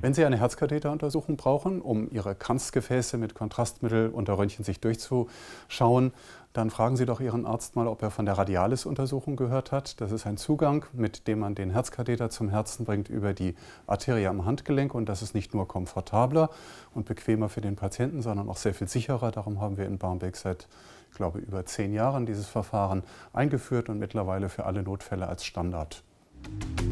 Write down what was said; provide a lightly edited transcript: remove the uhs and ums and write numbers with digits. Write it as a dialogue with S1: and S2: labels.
S1: Wenn Sie eine Herzkatheteruntersuchung brauchen, um Ihre Kranzgefäße mit Kontrastmittel unter Röntgensicht durchzuschauen, dann fragen Sie doch Ihren Arzt mal, ob er von der Radialis-Untersuchung gehört hat. Das ist ein Zugang, mit dem man den Herzkatheter zum Herzen bringt über die Arterie am Handgelenk. Und das ist nicht nur komfortabler und bequemer für den Patienten, sondern auch sehr viel sicherer. Darum haben wir in Barmbek seit, ich glaube, über 10 Jahren dieses Verfahren eingeführt und mittlerweile für alle Notfälle als Standard.